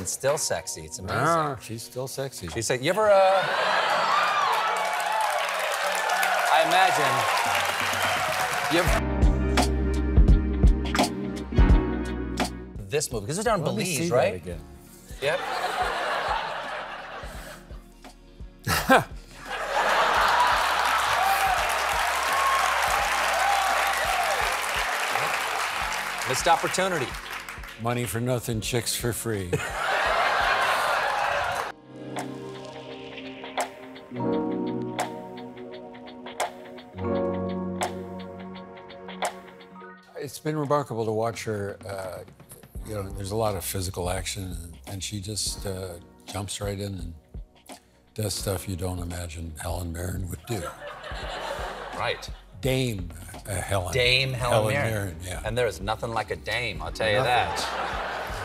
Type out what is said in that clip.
and still sexy. It's amazing. Ah, she's still sexy. She said, you ever, I imagine, you ever... This movie, because it's down in Let me Belize, see right? that again. Yep. Missed opportunity. Money for nothing, chicks for free. It's been remarkable to watch her. You know, there's a lot of physical action, and she just jumps right in and does stuff you don't imagine Helen Mirren would do. Right. Dame Helen. Dame Helen Mirren. Yeah. And there is nothing like a dame, I'll tell you that.